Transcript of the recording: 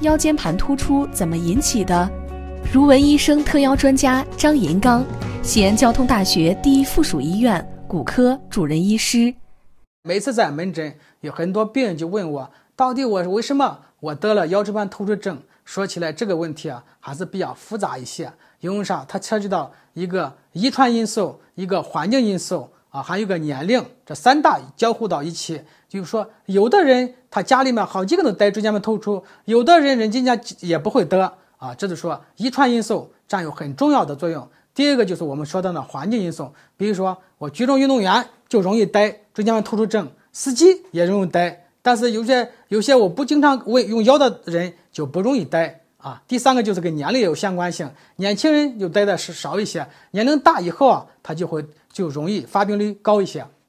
腰间盘突出怎么引起的？如闻医生特邀专家张银刚，西安交通大学第一附属医院骨科主任医师。 每次在门诊，有很多病人就问我，到底我为什么得了腰椎盘突出症？说起来这个问题啊，还是比较复杂一些。因为啥？它涉及到一个遗传因素、一个环境因素啊，还有一个年龄，这三大交互到一起。就是说，有的人他家里面好几个都得椎间盘突出，有的人家也不会得啊。这就是说，遗传因素占有很重要的作用。第二个就是我们说到的环境因素，比如说我举重运动员就容易得椎间盘突出症，司机也容易得，但是有些我不经常用腰的人就不容易得啊。第三个就是跟年龄有相关性，年轻人就得的是少一些，年龄大以后啊，他就容易发病率高一些。